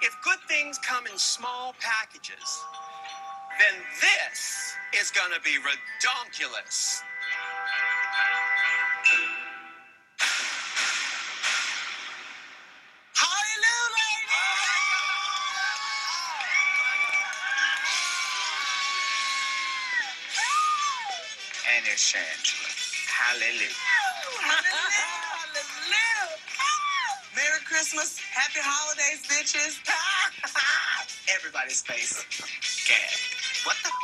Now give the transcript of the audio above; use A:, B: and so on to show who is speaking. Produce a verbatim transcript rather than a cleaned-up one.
A: If good things come in small packages, then this is gonna be redonkulous. And it's Shangela. Hallelujah. Hallelujah. Merry Christmas. Happy holidays, bitches. Everybody's face. Gag. What the